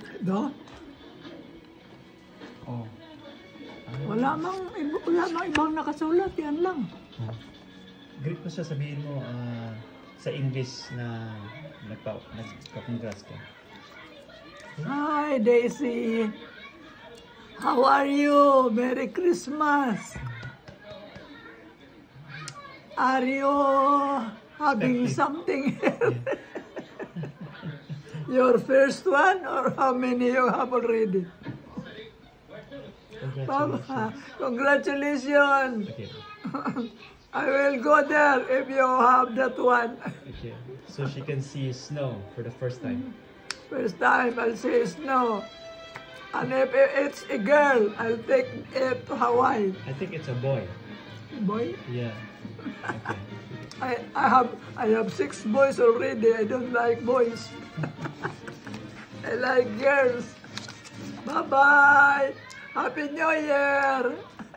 Do? Oh. Wala mang ibang nakasulat. Yan lang. Greet mo siya, sabihin mo sa English na nagpa-congrats ka. Hi, Daisy. How are you? Merry Christmas. Are you having something here? Your first one or how many you have already? Papa, congratulations. Okay. I will go there if you have that one. Okay. So she can see snow for the first time. First time I'll see snow. And if it's a girl, I'll take it to Hawaii. I think it's a boy. Boy, Yeah. Okay. I have 6 boys already. I don't like boys. I like girls. Bye-bye. Happy New Year.